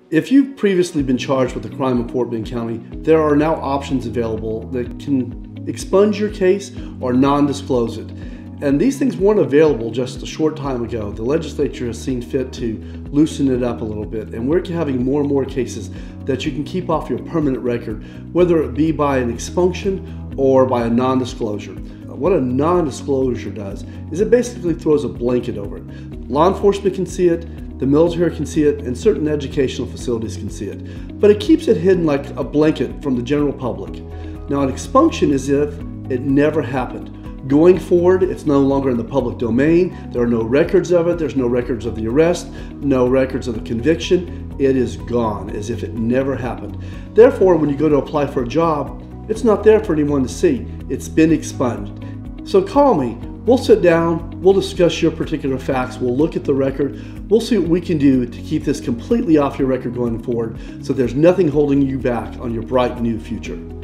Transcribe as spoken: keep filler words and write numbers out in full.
If you've previously been charged with a crime in Fort Bend County, there are now options available that can expunge your case or non-disclose it. And these things weren't available just a short time ago. The legislature has seen fit to loosen it up a little bit, and we're having more and more cases that you can keep off your permanent record, whether it be by an expunction or by a non-disclosure. What a non-disclosure does is it basically throws a blanket over it. Law enforcement can see it, the military can see it, and certain educational facilities can see it. But it keeps it hidden like a blanket from the general public. Now, an expunction is if it never happened. Going forward, it's no longer in the public domain. There are no records of it. There's no records of the arrest, no records of the conviction. It is gone, as if it never happened. Therefore, when you go to apply for a job, it's not there for anyone to see. It's been expunged. So call me. We'll sit down, we'll discuss your particular facts, we'll look at the record, we'll see what we can do to keep this completely off your record going forward so there's nothing holding you back on your bright new future.